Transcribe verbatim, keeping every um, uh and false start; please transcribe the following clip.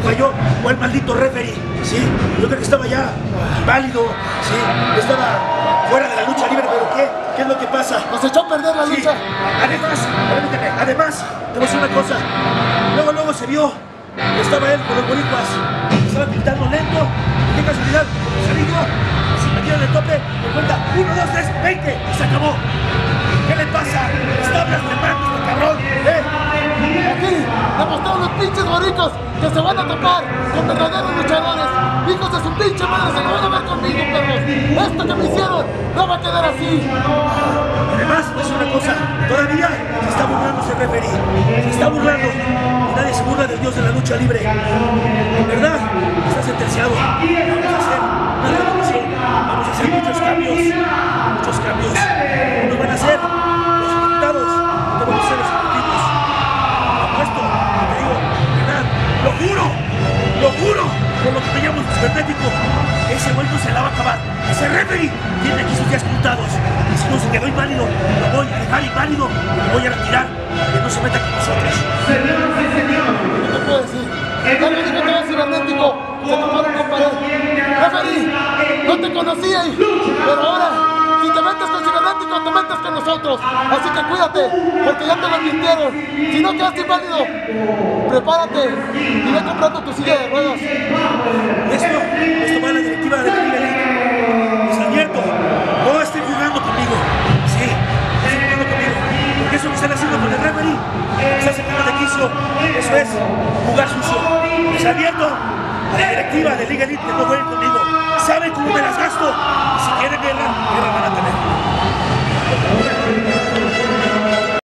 falló fue el maldito referee, ¿sí? Yo creo que estaba ya inválido, ¿sí? Estaba fuera de la lucha libre, pero ¿qué? ¿Qué es lo que pasa? Nos echó a perder la Sí. lucha. Además, permíteme, además, te voy a decir una cosa. Luego, luego se vio que estaba él con los boricuas. Estaba pintando lento. Y qué casualidad, salí yo. Si me dieron el tope, me cuenta uno, dos, tres, veinte. Y se acabó. ¿Qué le pasa? Está blasfemando este cabrón, ¿eh? Aquí demostraron los pinches boricos que se van a topar con verdaderos luchadores. Hijos de su pinche madre, se lo van a ver conmigo, perros. Esto que me hicieron no va a quedar así. Además, es una cosa, todavía se está burlando ese referee. Se está burlando. Y nadie se burla del dios de la lucha libre. En verdad, está sentenciado. Vamos a hacer una revolución. Vamos a hacer muchos cambios. Muchos cambios. Unos van a ser los ejecutados. Otros van a ser los ejecutivos. Esto, te digo, verdad, lo juro, lo juro, por lo que me llamo cibernético, ese güey no se la va a acabar. Ese referee tiene aquí sus días contados. Y si no se quedó inválido, lo voy a dejar inválido y lo voy a retirar para que no se meta con nosotros. ¿Qué te puedo decir? Ya lo dijo todo cibernético. Se tomaron con pared. Referee, no te conocía, pero ahora, si te metes con cibernético, te metes con nosotros. Así que cuídate, porque ya te lo advirtieron. Si no quedas inválido, prepárate y ve comprando tu silla de ruedas. Esto, esto va a la directiva de la Liga Elite. Les advierto, no estén jugando conmigo. Sí, no estén jugando conmigo. Porque eso que están haciendo con el referee, están sacando de quicio. Eso es jugar sucio. Les advierto a la directiva de Liga Elite que no jueguen conmigo. Saben cómo me las gasto. Y si quieren guerra, guerra van a tener.